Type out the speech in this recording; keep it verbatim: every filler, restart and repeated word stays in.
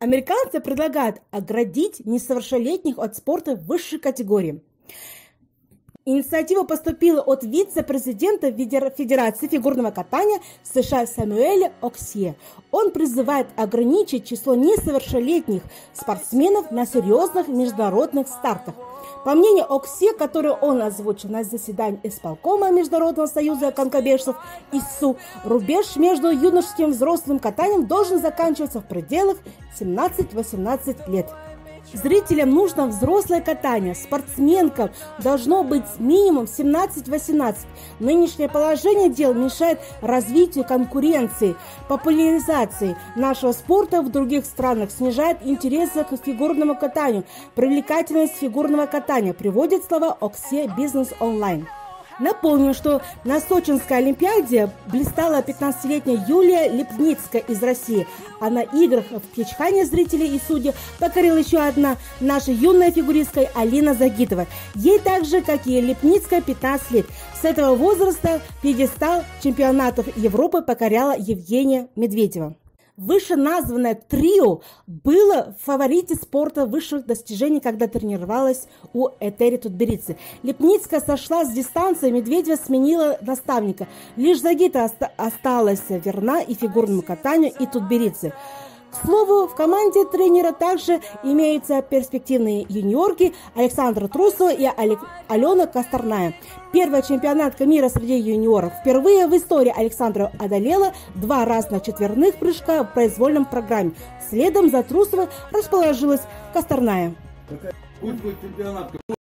Американцы предлагают оградить несовершеннолетних от спорта высшей категории. Инициатива поступила от вице-президента Федерации фигурного катания США Сэмюэля Оксье. Он призывает ограничить число несовершеннолетних спортсменов на серьезных международных стартах. По мнению Оксье, которое он озвучил на заседании исполкома Международного союза конькобежцев ИСУ, рубеж между юношеским и взрослым катанием должен заканчиваться в пределах семнадцать-восемнадцать лет. Зрителям нужно взрослое катание, спортсменкам должно быть минимум семнадцать-восемнадцать. Нынешнее положение дел мешает развитию конкуренции, популяризации нашего спорта в других странах, снижает интересы к фигурному катанию, привлекательность фигурного катания, приводит слова Оксье Бизнес Онлайн. Напомню, что на Сочинской Олимпиаде блистала пятнадцатилетняя Юлия Липницкая из России, а на играх в Пхенчхане зрителей и судей покорила еще одна наша юная фигуристка Алина Загитова. Ей так же, как и Липницкая, пятнадцать лет. С этого возраста пьедестал чемпионатов Европы покоряла Евгения Медведева. Вышеназванное трио было в фаворите спорта высших достижений, когда тренировалась у Этери Тутберидзе. Липницкая сошла с дистанции, Медведева сменила наставника. Лишь Загитова оста осталась верна и фигурному катанию, и Тутберидзе. К слову, в команде тренера также имеются перспективные юниорки Александра Трусова и Алена Косторная. Первый чемпионат мира среди юниоров. Впервые в истории Александра одолела два разных четверных прыжка в произвольном программе. Следом за Трусовой расположилась Косторная.